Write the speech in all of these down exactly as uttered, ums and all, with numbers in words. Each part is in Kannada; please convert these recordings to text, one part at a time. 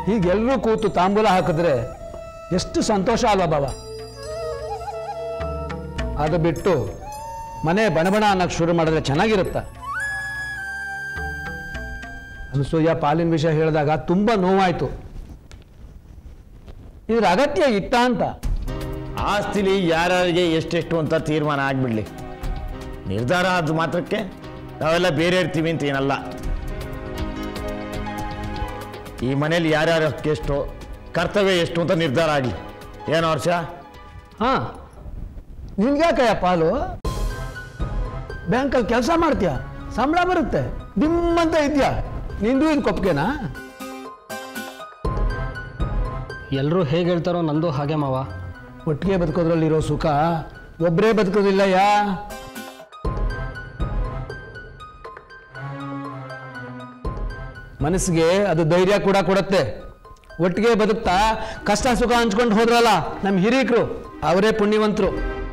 ಹೀಗೆಲ್ಲರೂ ಕೂತು ತಾಂಬೂಲ ಹಾಕಿದ್ರೆ ಎಷ್ಟು ಸಂತೋಷ ಅಲ್ವಾ ಬಾವ. ಅದು ಬಿಟ್ಟು ಮನೆ ಬಣಬಣ ಅನ್ನೋಕ್ಕೆ ಶುರು ಮಾಡಿದ್ರೆ ಚೆನ್ನಾಗಿರುತ್ತ. ಅನಸೂಯ ಪಾಲಿನ ವಿಷಯ ಹೇಳಿದಾಗ ತುಂಬ ನೋವಾಯಿತು. ಇದ್ರ ಅಗತ್ಯ ಇತ್ತ ಅಂತ. ಆಸ್ತಿಲಿ ಯಾರ್ಯಾರಿಗೆ ಎಷ್ಟೆಷ್ಟು ಅಂತ ತೀರ್ಮಾನ ಆಗ್ಬಿಡ್ಲಿ. ನಿರ್ಧಾರ ಆದ ಮಾತ್ರಕ್ಕೆ ನಾವೆಲ್ಲ ಬೇರೆ ಇರ್ತೀವಿ ಅಂತ ಏನಲ್ಲ. ಈ ಮನೇಲಿ ಯಾರ್ಯಾರ ಎಷ್ಟು ಕರ್ತವ್ಯ ಎಷ್ಟು ಅಂತ ನಿರ್ಧಾರ ಆಗಲಿ. ಏನು ವರ್ಷ? ಹಾಂ, ನಿನ್ಗ್ಯಾಕಯ್ಯ ಪಾಲು? ಬ್ಯಾಂಕಲ್ಲಿ ಕೆಲಸ ಮಾಡ್ತೀಯ, ಸಂಬಳ ಬರುತ್ತೆ, ದಿಮ್ಮಂತ ಇದೆಯಾ, ನಿಂದು ಇದು ಕೊಪ್ಗೆನಾ? ಎಲ್ಲರೂ ಹೇಗೆ ಹೇಳ್ತಾರೋ ನಂದು ಹಾಗೆ ಮಾವ. ಒಟ್ಟಿಗೆ ಬದುಕೋದ್ರಲ್ಲಿರೋ ಸುಖ ಒಬ್ಬರೇ ಬದುಕೋದಿಲ್ಲಯ್ಯ. ಮನಸ್ಸಿಗೆ ಅದು ಧೈರ್ಯ ಕೂಡ ಕೊಡುತ್ತೆ. ಒಟ್ಟಿಗೆ ಬದುಕ್ತಾ ಕಷ್ಟ ಸುಖ ಹಂಚ್ಕೊಂಡು ಹೋದ್ರಲ್ಲ ನಮ್ಮ ಹಿರೀಕರು, ಅವರೇ ಪುಣ್ಯವಂತರು.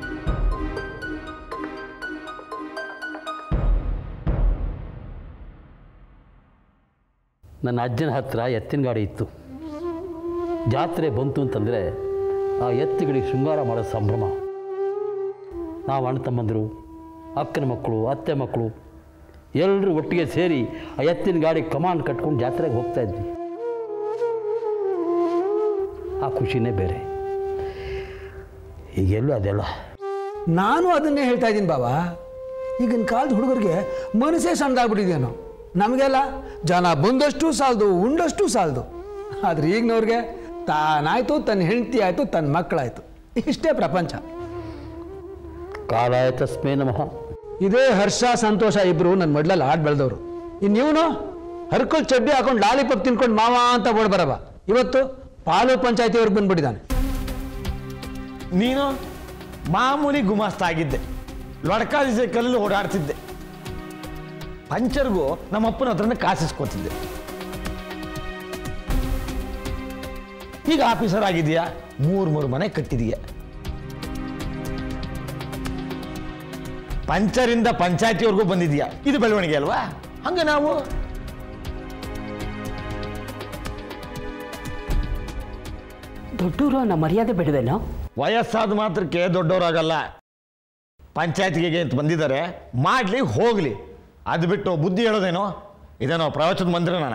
ನನ್ನ ಅಜ್ಜನ ಹತ್ರ ಎತ್ತಿನ ಗಾಡಿ ಇತ್ತು. ಜಾತ್ರೆ ಬಂತು ಅಂತಂದರೆ ಆ ಎತ್ತುಗಳಿಗೆ ಶೃಂಗಾರ ಮಾಡೋ ಸಂಭ್ರಮ. ನಾವು ಅಣ್ಣ ತಮ್ಮಂದರು, ಅಕ್ಕನ ಮಕ್ಕಳು, ಅತ್ತೆ ಮಕ್ಕಳು ಎಲ್ಲರೂ ಒಟ್ಟಿಗೆ ಸೇರಿ ಆ ಎತ್ತಿನ ಗಾಡಿ ಕಮಾಂಡ್ ಕಟ್ಕೊಂಡು ಜಾತ್ರೆಗೆ ಹೋಗ್ತಾ ಇದ್ವಿ. ಆ ಖುಷಿನೇ ಬೇರೆ. ಈಗೆಲ್ಲೂ ಅದೆಲ್ಲ. ನಾನು ಅದನ್ನೇ ಹೇಳ್ತಾ ಇದ್ದೀನಿ ಬಾವ. ಈಗಿನ ಕಾಲದ ಹುಡುಗರಿಗೆ ಮನಸ್ಸೇ ಸಣ್ಣದಾಗ್ಬಿಟ್ಟಿದೇನೋ. ನಮಗೆಲ್ಲ ಜನ ಬಂದಷ್ಟು ಸಾಲದು, ಉಂಡಷ್ಟು ಸಾಲದು. ಆದ್ರೆ ಈಗಿನವ್ರಿಗೆ ತಾನಾಯ್ತು, ತನ್ನ ಹೆಂಡತಿ ಆಯಿತು, ತನ್ನ ಮಕ್ಕಳಾಯಿತು, ಇಷ್ಟೇ ಪ್ರಪಂಚ. ಕಾಲಾಯ ತಸ್ಮೇ ನಮಃ. ಇದೇ ಹರ್ಷ ಸಂತೋಷ ಇಬ್ರು ನನ್ನ ಮೊದಲಲ್ಲಿ ಆಡ್ ಬೆಳೆದವರು. ಇನ್ನಿವನು ಹರ್ಕಲ್ ಚಡ್ಡಿ ಹಾಕೊಂಡು ಲಾಲಿಪಾಪ್ ತಿನ್ಕೊಂಡು ಮಾವ ಅಂತ ಓಡ್ ಬರವ. ಇವತ್ತು ಪಾಲು ಪಂಚಾಯತಿಯವ್ರಿಗೆ ಬಂದ್ಬಿಟ್ಟಿದ್ದಾನೆ. ನೀನು ಮಾಮೂಲಿ ಗುಮಾಸ್ತ ಆಗಿದ್ದೆ, ಲೊಡ್ಕಾದಿ ಸೈಕಲಲ್ಲಿ ಓಡಾಡ್ತಿದ್ದೆ. ಪಂಚರ್ಗೂ ನಮ್ಮಪ್ಪನ ಹತ್ರನೇ ಕಾಸಿಸ್ಕೋತಿದ್ದೆ. ಈಗ ಆಫೀಸರ್ ಆಗಿದೆಯಾ, ಮೂರು ಮೂರು ಮನೆ ಕಟ್ಟಿದೀಯ. ಪಂಚರಿಂದ ಪಂಚಾಯತಿವರೆಗೂ ಬಂದಿದೆಯಾ. ಇದು ಬೆಳವಣಿಗೆ ಅಲ್ವಾ? ಹಂಗೆ ನಾವು ದೊಡ್ಡವರು ಅನ್ನೋ ಮರ್ಯಾದೆ ಬಿಡುವೇನೋ. ವಯಸ್ಸಾದ ಮಾತ್ರಕ್ಕೆ ದೊಡ್ಡವರಾಗಲ್ಲ. ಪಂಚಾಯತಿಗೆ ಅಂತ ಬಂದಿದ್ದಾರೆ, ಮಾಡಲಿ ಹೋಗಲಿ. ಅದು ಬಿಟ್ಟು ಬುದ್ಧಿ ಹೇಳೋದೇನೋ ಇದೇನೋ ಪ್ರವಚನ ಮಂದಿರ. ನಾನು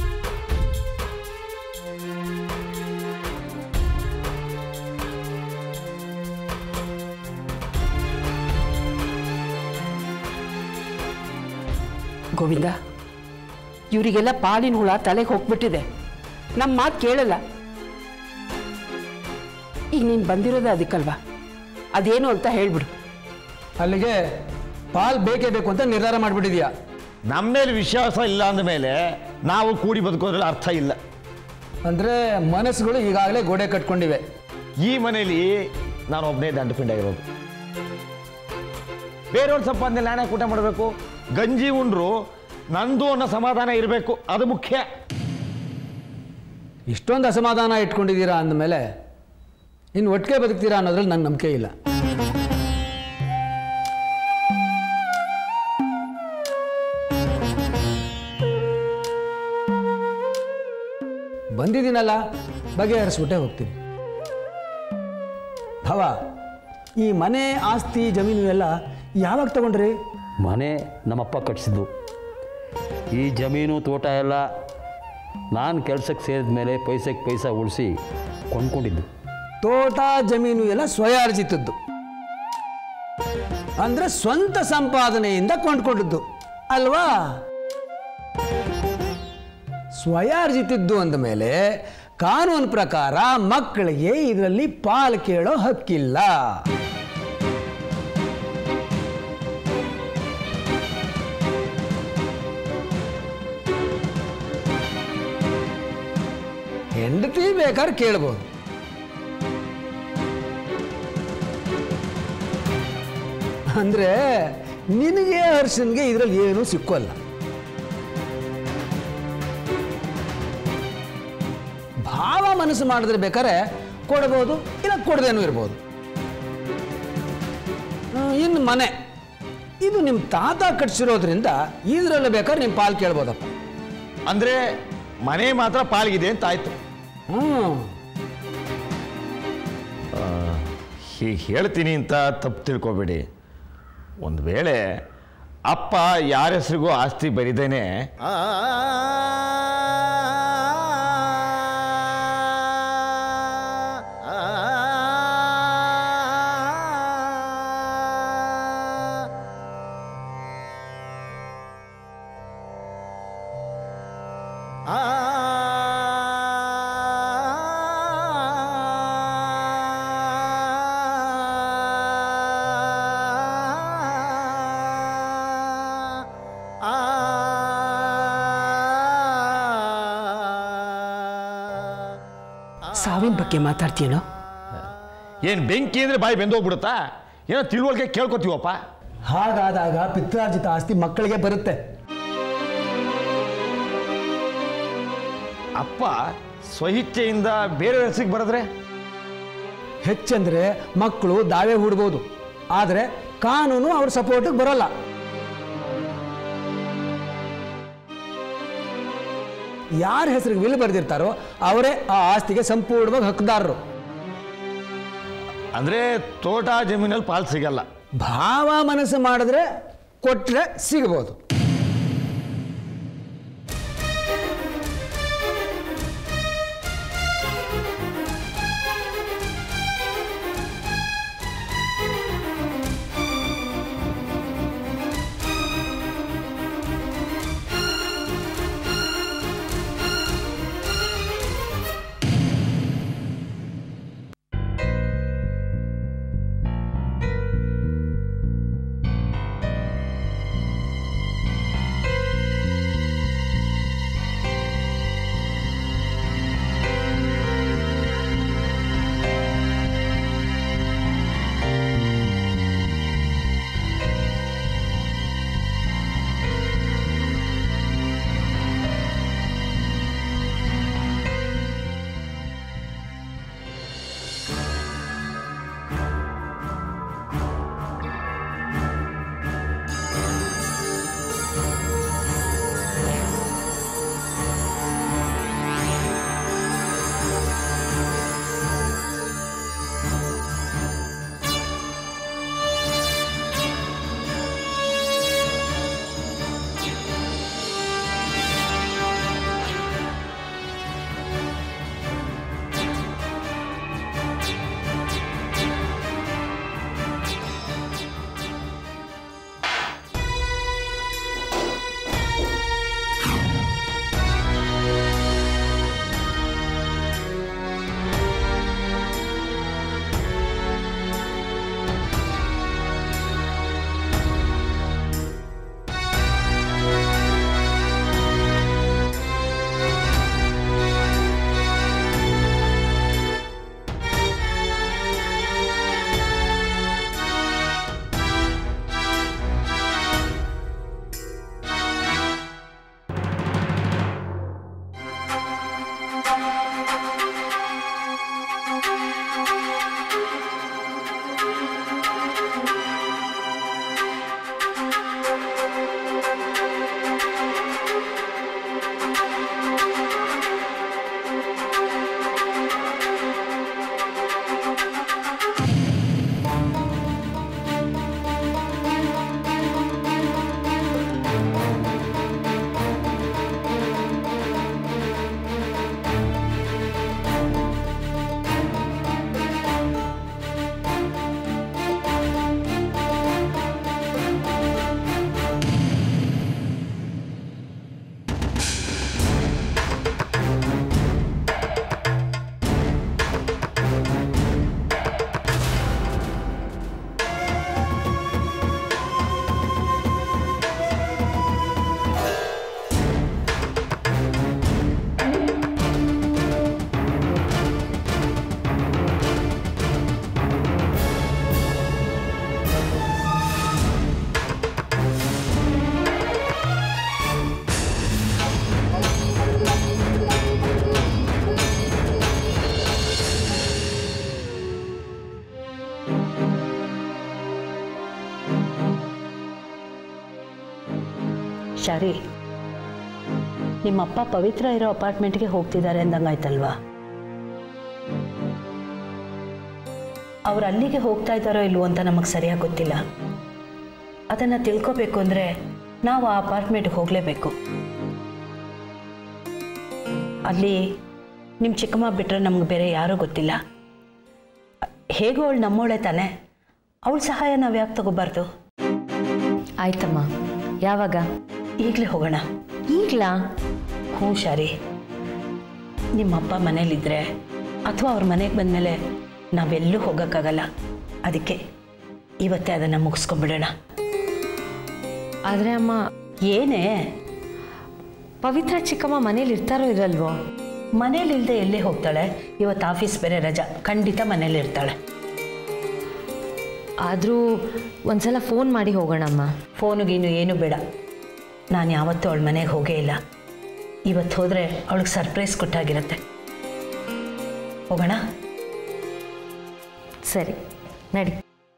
ಗೋವಿಂದ, ಇವರಿಗೆಲ್ಲ ಪಾಲಿನ ಹುಳ ತಲೆಗೆ ಹೋಗ್ಬಿಟ್ಟಿದೆ. ನಮ್ಮ ಮಾತು ಕೇಳಲ್ಲ. ಈಗ ನೀನು ಬಂದಿರೋದೇ ಅದಕ್ಕಲ್ವಾ? ಅದೇನು ಅಂತ ಹೇಳ್ಬಿಡು. ಅಲ್ಲಿಗೆ ಪಾಲ್ ಬೇಕೇ ಬೇಕು ಅಂತ ನಿರ್ಧಾರ ಮಾಡಿಬಿಟ್ಟಿದ್ಯಾ? ನಮ್ಮ ಮೇಲೆ ವಿಶ್ವಾಸ ಇಲ್ಲ ಅಂದಮೇಲೆ ನಾವು ಕೂಡಿ ಬದುಕೋದ್ರಲ್ಲಿ ಅರ್ಥ ಇಲ್ಲ. ಅಂದರೆ ಮನಸ್ಸುಗಳು ಈಗಾಗಲೇ ಗೋಡೆ ಕಟ್ಕೊಂಡಿವೆ. ಈ ಮನೇಲಿ ನಾನು ಒಬ್ಬನೇ ದಂಡಪಿಂಡ ಇರೋದು. ಬೇರೆಯವ್ರ ಸಂಪಾದನೆ ನಾನೇ ಊಟ ಮಾಡಬೇಕು. ಗಂಜಿ ಉಂಡ್ರು ನಂದು ಅನ್ನೋ ಸಮಾಧಾನ ಇರಬೇಕು, ಅದು ಮುಖ್ಯ. ಇಷ್ಟೊಂದು ಅಸಮಾಧಾನ ಇಟ್ಕೊಂಡಿದ್ದೀರಾ ಅಂದಮೇಲೆ ಇನ್ನು ಒಟ್ಟಿಗೆ ಬದುಕ್ತೀರಾ ಅನ್ನೋದ್ರಲ್ಲಿ ನಂಗೆ ನಂಬಿಕೆ ಇಲ್ಲ. ಬಂದಿದ್ದೀನಲ್ಲ, ಬಗೆಹರಿಸ್ಬಿಟ್ಟೆ ಹೋಗ್ತೀನಿ. ಭಾವ, ಈ ಮನೆ ಆಸ್ತಿ ಜಮೀನು ಎಲ್ಲ ಯಾವಾಗ ತಗೊಂಡ್ರಿ? ಮನೆ ನಮ್ಮಪ್ಪ ಕಟ್ಟಿಸಿದ್ದು. ಈ ಜಮೀನು ತೋಟ ಎಲ್ಲ ನಾನು ಕೆಲಸಕ್ಕೆ ಸೇರಿದ ಮೇಲೆ ಪೈಸೆಗೆ ಪೈಸಾ ಉಳಿಸಿ ಕೊಂಡ್ಕೊಂಡಿದ್ದು. ತೋಟ ಜಮೀನು ಎಲ್ಲ ಸ್ವಯಾರ್ಜಿತದ್ದು, ಅಂದರೆ ಸ್ವಂತ ಸಂಪಾದನೆಯಿಂದ ಕೊಂಡ್ಕೊಂಡಿದ್ದು ಅಲ್ವಾ? ಸ್ವಯಾರ್ಜಿತದ್ದು ಅಂದ ಮೇಲೆ ಕಾನೂನು ಪ್ರಕಾರ ಮಕ್ಕಳಿಗೆ ಇದರಲ್ಲಿ ಪಾಲು ಕೇಳೋ ಹಕ್ಕಿಲ್ಲ. ಹೆಂಡತಿ ಬೇಕಾದ್ರೆ ಕೇಳ್ಬೋದು, ಅಂದ್ರೆ ನಿನಗೆ ಹರ್ಷನ್ಗೆ ಇದರಲ್ಲಿ ಏನೂ ಸಿಕ್ಕೋಲ್ಲ. ಭಾವ ಮನಸ್ಸು ಮಾಡಿದ್ರೆ ಬೇಕಾದ್ರೆ ಕೊಡ್ಬೋದು, ಇಲ್ಲ ಕೊಡದೇನೂ ಇರ್ಬೋದು. ಇನ್ನು ಮನೆ ಇದು ನಿಮ್ಮ ತಾತ ಕಟ್ಸಿರೋದ್ರಿಂದ ಇದರಲ್ಲಿ ಬೇಕಾದ್ರೆ ನಿಮ್ಮ ಪಾಲು ಕೇಳ್ಬೋದಪ್ಪ. ಅಂದರೆ ಮನೆ ಮಾತ್ರ ಪಾಲ್ಗಿದೆ ಅಂತ ಆಯ್ತು. ಹ್ಞೂ ಹೀಗೆ ಹೇಳ್ತೀನಿ ಅಂತ ತಪ್ಪು ತಿಳ್ಕೊಬೇಡಿ. ಒಂದು ವೇಳೆ ಅಪ್ಪ ಯಾರ ಹೆಸರಿಗೂ ಆಸ್ತಿ ಬರಿದೇನೆ ಸಾವಿನ ಬಗ್ಗೆ ಮಾತಾಡ್ತೀನೋ? ಏನು ಬೆಂಕಿ ಅಂದರೆ ಬಾಯಿ ಬೆಂದೋಗ್ಬಿಡುತ್ತಾ? ಏನೋ ತಿಳುವಳಿಕೆ ಕೇಳ್ಕೊತೀವಪ್ಪ. ಹಾಗಾದಾಗ ಪಿತ್ರಾರ್ಜಿತ ಆಸ್ತಿ ಮಕ್ಕಳಿಗೆ ಬರುತ್ತೆ. ಅಪ್ಪ ಸ್ವಇಚ್ಛೆಯಿಂದ ಬೇರೆ ಹೆಸರಿಗೆ ಬರೆದ್ರೆ ಹೆಚ್ಚಂದ್ರೆ ಮಕ್ಕಳು ದಾವೆ ಹೂಡ್ಬೋದು, ಆದರೆ ಕಾನೂನು ಅವ್ರ ಸಪೋರ್ಟಿಗೆ ಬರೋಲ್ಲ. ಯಾರ ಹೆಸರಿಗೆ ವಿಲ್ ಬರೆದಿರ್ತಾರೋ ಅವರೇ ಆ ಆಸ್ತಿಗೆ ಸಂಪೂರ್ಣವಾಗಿ ಹಕ್ಕದಾರರು. ಅಂದರೆ ತೋಟ ಜಮೀನಲ್ಲಿ ಪಾಲು ಸಿಗಲ್ಲ. ಭಾವ ಮನಸ್ಸು ಮಾಡಿದ್ರೆ ಕೊಟ್ಟರೆ ಸಿಗಬಹುದು. ಶಾರಿ, ನಿಮ್ಮಪ್ಪ ಪವಿತ್ರ ಇರೋ ಅಪಾರ್ಟ್ಮೆಂಟ್ಗೆ ಹೋಗ್ತಿದ್ದಾರೆ ಅಂದಂಗಾಯ್ತಲ್ವಾ? ಅವ್ರು ಅಲ್ಲಿಗೆ ಹೋಗ್ತಾ ಇದ್ದಾರೋ ಇಲ್ವೋ ಅಂತ ನಮಗೆ ಸರಿಯಾಗಿ ಗೊತ್ತಿಲ್ಲ. ಅದನ್ನು ತಿಳ್ಕೋಬೇಕು ಅಂದರೆ ನಾವು ಆ ಅಪಾರ್ಟ್ಮೆಂಟ್ಗೆ ಹೋಗಲೇಬೇಕು. ಅಲ್ಲಿ ನಿಮ್ಮ ಚಿಕ್ಕಮ್ಮ ಬಿಟ್ಟರೆ ನಮ್ಗೆ ಬೇರೆ ಯಾರೂ ಗೊತ್ತಿಲ್ಲ. ಹೇಗೋ ಅವಳು ನಮ್ಮೋಳೆ ತಾನೆ, ಅವಳ ಸಹಾಯ ನಾವು ಯಾಕೆ ತಗೋಬಾರ್ದು? ಆಯ್ತಮ್ಮ. ಯಾವಾಗ? ಈಗಲೇ ಹೋಗೋಣ. ಈಗಲಾ? ಹ್ಞೂ ಶಾರಿ. ನಿಮ್ಮಪ್ಪ ಮನೇಲಿದ್ದರೆ ಅಥವಾ ಅವ್ರ ಮನೆಗೆ ಬಂದಮೇಲೆ ನಾವೆಲ್ಲೂ ಹೋಗೋಕ್ಕಾಗಲ್ಲ. ಅದಕ್ಕೆ ಇವತ್ತೇ ಅದನ್ನು ಮುಗಿಸ್ಕೊಂಡ್ಬಿಡೋಣ. ಆದರೆ ಅಮ್ಮ, ಏನೇ? ಪವಿತ್ರ ಚಿಕ್ಕಮ್ಮ ಮನೇಲಿ ಇರ್ತಾರೋ ಇರಲ್ವೋ? ಮನೇಲಿಲ್ಲದೆ ಎಲ್ಲೇ ಹೋಗ್ತಾಳೆ? ಇವತ್ತು ಆಫೀಸ್ ಬೇರೆ ರಜಾ, ಖಂಡಿತ ಮನೇಲಿರ್ತಾಳೆ. ಆದರೂ ಒಂದ್ಸಲ ಫೋನ್ ಮಾಡಿ ಹೋಗೋಣಮ್ಮ. ಫೋನುಗೀನು ಏನೂ ಬೇಡ. ನಾನು ಯಾವತ್ತೂ ಅವಳ ಮನೆಗೆ ಹೋಗೇ ಇಲ್ಲ. ಇವತ್ತು ಹೋದರೆ ಅವಳಿಗೆ ಸರ್ಪ್ರೈಸ್ ಕೊಟ್ಟಾಗಿರುತ್ತೆ. ಹೋಗೋಣ? ಸರಿ, ನಡಿ.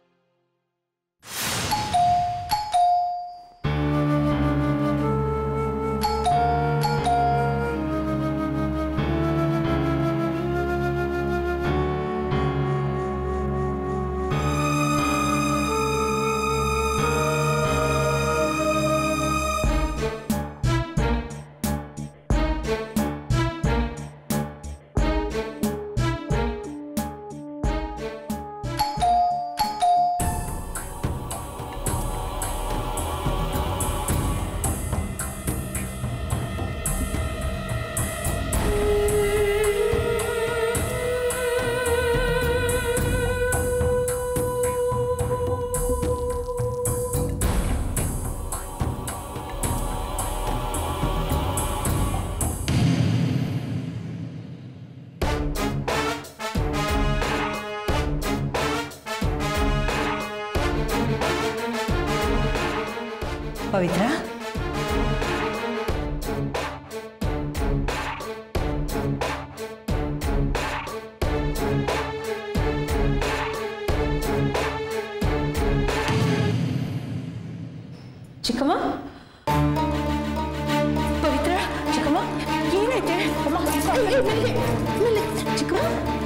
ಪವಿತ್ರ, ಚಿಕ್ಕಮ್ಮ, ಪವಿತ್ರ, ಚಿಕ್ಕಮ್ಮ, ಏನಾಯ್ತೆ? ಚಿಕ್ಕಮ್ಮ,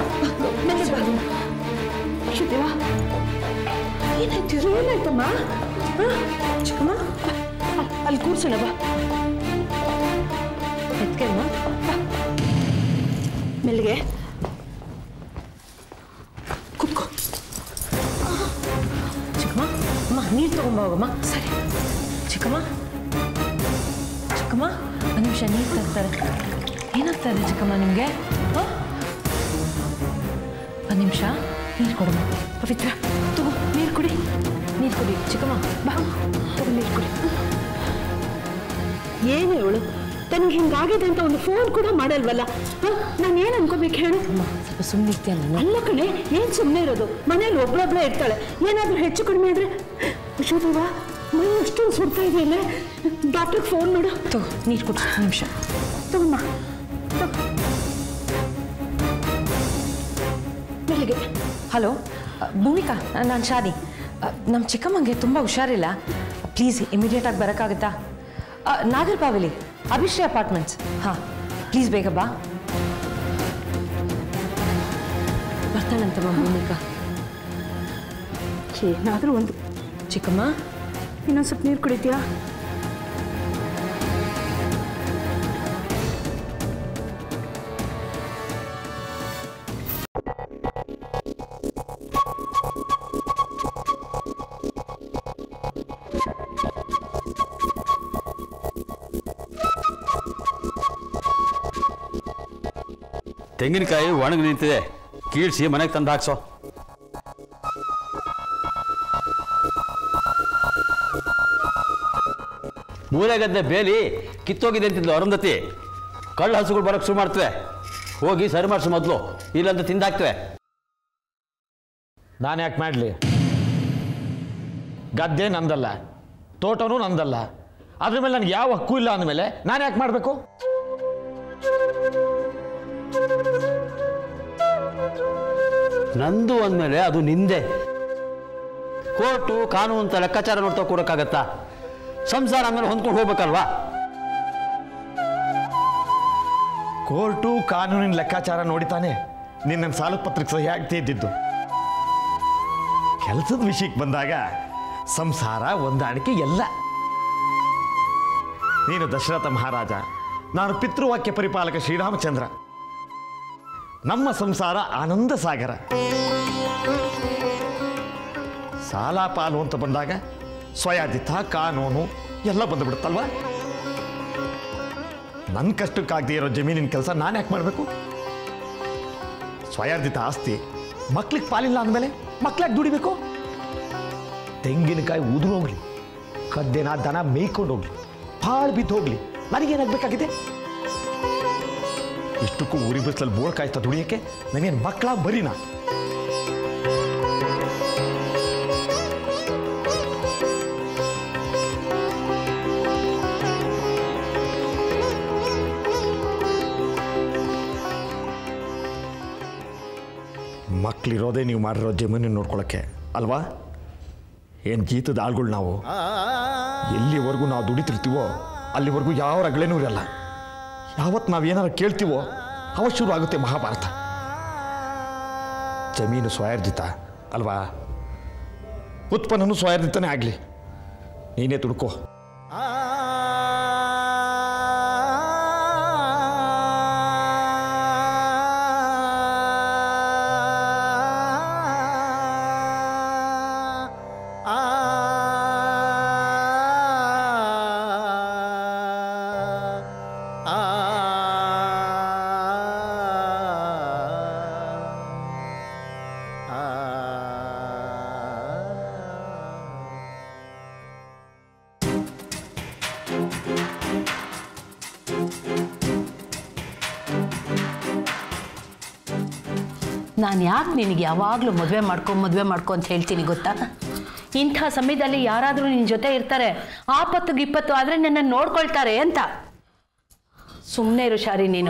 ಏನಾಯ್ತು? ಏನಾಯ್ತಮ್ಮ? ಚಿಕ್ಕಮ್ಮ, ಅಲ್ಲಿ ಕೂರ್ಸೋಣ ಬಾ. ಎತ್ಕಮ್ಮ, ಮೆಲ್ಗೆ ಕುತ್ಕೋ. ಚಿಕ್ಕಮ್ಮ, ಅಮ್ಮ ನೀರು ತಗೊಂಬ ಹೋಗಮ್ಮ. ಸರಿ ಚಿಕ್ಕಮ್ಮ. ಚಿಕ್ಕಮ್ಮ, ಒಂದು ನಿಮಿಷ ನೀರು ತರ್ತಾರೆ. ಏನಾಗ್ತಾ ಇದೆ ಚಿಕ್ಕಮ್ಮ ನಿಮಗೆ? ಒಂದು ನಿಮಿಷ ನೀರು ಕೊಡಮ್ಮ. ಪವಿತ್ರ, ತಗೋ ನೀರು ಕುಡಿ. ನೀರು ಕುಡಿ ಚಿಕ್ಕಮ್ಮ, ಬಾ ತಗೋ ನೀರು ಕುಡಿ. ಏನೇ ಅವಳು ತನಗೆ ಹಿಂಗಾಗಿದೆ ಅಂತ ಒಂದು ಫೋನ್ ಕೂಡ ಮಾಡಲ್ವಲ್ಲ? ನಾನು ಏನು ಅನ್ಕೋಬೇಕು ಹೇಳು? ಸ್ವಲ್ಪ ಸುಮ್ಮನೆ ಇರ್ತೀಯ? ಅಲ್ಲ ಕಣೆ, ಏನು ಸುಮ್ಮನೆ ಇರೋದು? ಮನೇಲಿ ಒಬ್ಬಳೊಬ್ಬಳೇ ಇರ್ತಾಳೆ. ಏನಾದರೂ ಹೆಚ್ಚು ಕಡಿಮೆ ಆದರೆ ಅಶೋದೇವ ಮೈ ಅಷ್ಟೊಂದು ಸುಡ್ತಾ ಇದೆಯಲ್ಲ, ಡಾಕ್ಟ್ರಿಗೆ ಫೋನ್ ಮಾಡು. ತಗೋ ನೀರು ಕೊಡು. ನಿಮಿಷ ತಗೊಮ್ಮ. ಬೆಳಿಗ್ಗೆ. ಹಲೋ ಭೂಮಿಕಾ, ನಾನು ಶಾದಿ. ನಮ್ಮ ಚಿಕ್ಕಮ್ಮಂಗೆ ತುಂಬ ಹುಷಾರಿಲ್ಲ. ಪ್ಲೀಸ್ ಇಮಿಡಿಯೇಟಾಗಿ ಬರೋಕ್ಕಾಗುತ್ತಾ? ನಾಗರಬಾವಿಲಿ ಅಭಿಶ್ರೀ ಅಪಾರ್ಟ್ಮೆಂಟ್ಸ್. ಹಾಂ ಪ್ಲೀಸ್ ಬೇಗ ಬಾ. ಬರ್ತಾಳಂತಮ್ಮ ಭೂಮಿಕಾ. ಏನಾದರೂ ಒಂದು. ಚಿಕ್ಕಮ್ಮ, ಇನ್ನೊಂದು ಸ್ವಲ್ಪ ನೀರು ಕುಡಿತೀಯಾ? ತೆಂಗಿನಕಾಯಿ ಒಣಗಿ ನಿಂತಿದೆ, ಕೀಳ್ಸಿ ಮನೆಗೆ ತಂದು ಹಾಕ್ಸೋ. ಮೂಲೆಗದ್ದೆ ಬೇಲಿ ಕಿತ್ತೋಗಿದೆ ಅಂತಿದ್ಲು ಅರುಂಧತಿ. ಕಳ್ಳ ಹಸುಗಳು ಬರೋಕ್ಕೆ ಶುರು ಮಾಡ್ತವೆ. ಹೋಗಿ ಸರಿ ಮಾಡಿಸು ಮೊದಲು, ಇಲ್ಲಂತ ತಿಂದಾಕ್ತವೆ. ನಾನು ಯಾಕೆ ಮಾಡಲಿ? ಗದ್ದೆ ನಂದಲ್ಲ, ತೋಟನೂ ನಂದಲ್ಲ. ಅದ್ರ ಮೇಲೆ ನನಗೆ ಯಾವ ಹಕ್ಕು ಇಲ್ಲ ಅಂದಮೇಲೆ ನಾನು ಯಾಕೆ ಮಾಡಬೇಕು? ನಂದು ಅಂದಮೇಲೆ ಅದು ನಿಂದೆ. ಕೋರ್ಟು ಕಾನೂನು ಅಂತ ಲೆಕ್ಕಾಚಾರ ನೋಡ್ತಾ ಕೂಡಕ್ಕಾಗತ್ತಾ? ಸಂಸಾರ ಆಮೇಲೆ ಹೊಂದ್ಕೊಂಡು ಹೋಗ್ಬೇಕಲ್ವಾ? ಕೋರ್ಟು ಕಾನೂನಿನ ಲೆಕ್ಕಾಚಾರ ನೋಡಿತಾನೆ ನಿನ್ನ ಸಾಲ ಪತ್ರಕ್ಕೆ ಸಹಿ ಆಗ್ತಾ ಇದ್ದಿದ್ದು. ಕೆಲಸದ ವಿಷಯಕ್ಕೆ ಬಂದಾಗ ಸಂಸಾರ ಹೊಂದಾಣಿಕೆ ಎಲ್ಲ. ನೀನು ದಶರಥ ಮಹಾರಾಜ, ನಾನು ಪಿತೃವಾಕ್ಯ ಪರಿಪಾಲಕ ಶ್ರೀರಾಮಚಂದ್ರ. ನಮ್ಮ ಸಂಸಾರ ಆನಂದ ಸಾಗರ. ಸಾಲ ಪಾಲು ಅಂತ ಬಂದಾಗ ಸ್ವಯಾಧಿತ ಕಾನೂನು ಎಲ್ಲ ಬಂದುಬಿಡುತ್ತಲ್ವ. ನನ್ನ ಕಷ್ಟಕ್ಕಾಗದೇ ಇರೋ ಜಮೀನಿನ ಕೆಲಸ ನಾನು ಯಾಕೆ ಮಾಡಬೇಕು? ಸ್ವಯಾರ್ಜಿತ ಆಸ್ತಿ ಮಕ್ಳಿಗೆ ಪಾಲಿಲ್ಲ ಅಂದಮೇಲೆ ಮಕ್ಳಾಗಿ ದುಡಿಬೇಕು? ತೆಂಗಿನಕಾಯಿ ಉದುರು ಹೋಗ್ಲಿ, ಕದ್ದೆನ ದನ ಮೇಯ್ಕೊಂಡು ಹೋಗ್ಲಿ, ಹಾಳು ಬಿದ್ದು ಹೋಗ್ಲಿ, ನನಗೇನಾಗಬೇಕಾಗಿದೆ? ಇಷ್ಟಕ್ಕೂ ಊರಿ ಬಿಸಿಲಲ್ಲಿ ಬೋಳ್ ಕಾಯ್ತಾ ದುಡಿಯೋಕ್ಕೆ ನಾನೇನು ಮಕ್ಕಳ ಬರೀನಾ? ಮಕ್ಕಳಿರೋದೇ ನೀವು ಮಾಡಿರೋ ಜಮೀನು ನೋಡ್ಕೊಳ್ಳೋಕ್ಕೆ ಅಲ್ವಾ? ಏನು ಜೀತದ ಆಳ್ಗಳು ನಾವು. ಎಲ್ಲಿವರೆಗೂ ನಾವು ದುಡಿತಿರ್ತೀವೋ ಅಲ್ಲಿವರೆಗೂ ಯಾವ ರಗಳೇನೂ ಇರಲ್ಲ. ಯಾವತ್ತು ನಾವು ಏನಾರು ಕೇಳ್ತೀವೋ ಅವ ಶುರು ಆಗುತ್ತೆ ಮಹಾಭಾರತ. ಜಮೀನು ಸ್ವಯಾರ್ಜಿತ ಅಲ್ವಾ? ಉತ್ಪನ್ನನೂ ಸ್ವಯಾರ್ಜಿತನೇ ಆಗಲಿ, ನೀನೇ ತುಡ್ಕೋ. ನಾನು ಯಾಕೆ ನಿನಗೆ ಯಾವಾಗಲೂ ಮದುವೆ ಮಾಡ್ಕೊ ಮದುವೆ ಮಾಡ್ಕೊ ಅಂತ ಹೇಳ್ತೀನಿ ಗೊತ್ತಾ? ಇಂಥ ಸಮಯದಲ್ಲಿ ಯಾರಾದರೂ ನಿನ್ನ ಜೊತೆ ಇರ್ತಾರೆ, ಆಪತ್ತು ಗಿಪ್ಪತ್ತು ಆದರೆ ನನ್ನನ್ನು ನೋಡ್ಕೊಳ್ತಾರೆ ಅಂತ. ಸುಮ್ಮನೆ ಇರು ಶಾರಿ ನೀನು.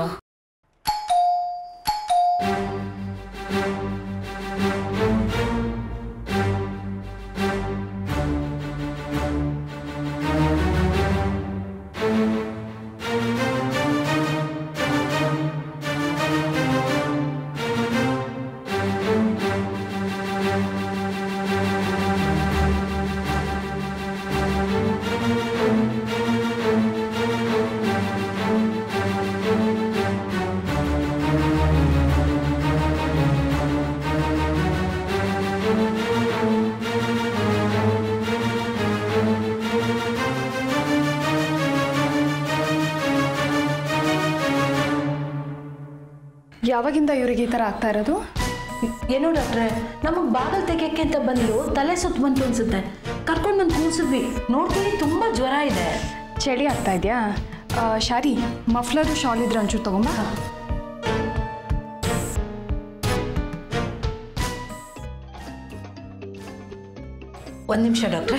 ಯಾವಾಗಿಂದ ಇವರಿಗೆ ಈ ಥರ ಆಗ್ತಾ ಇರೋದು? ಏನೋ ಡಾಕ್ಟ್ರೆ, ನಮಗೆ ಬಾಗಲ್ ತೆಗಿಯಕ್ಕೆ ಅಂತ ಬಂದು ತಲೆ ಸುತ್ತ ಬಂತು ಅನ್ಸುತ್ತೆ. ಕರ್ಕೊಂಡು ಬಂದು ಕೂರಿಸಿದ್ವಿ, ನೋಡ್ತೀನಿ ತುಂಬ ಜ್ವರ ಇದೆ. ಚಳಿ ಆಗ್ತಾ ಇದೆಯಾ? ಶಾರಿ, ಮಫ್ಲರು ಶಾಲ್ ಇದ್ರೆ ಒಂಚೂರು ತಗೊಂಬ. ಒಂದು ನಿಮಿಷ ಡಾಕ್ಟ್ರೆ.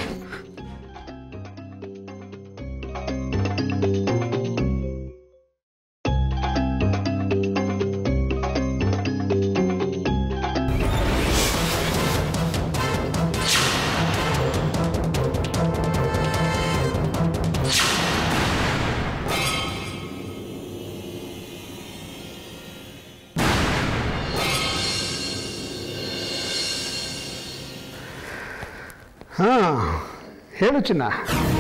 ಹಾಂ, ಹೇಳು ಚಿನ್ನ.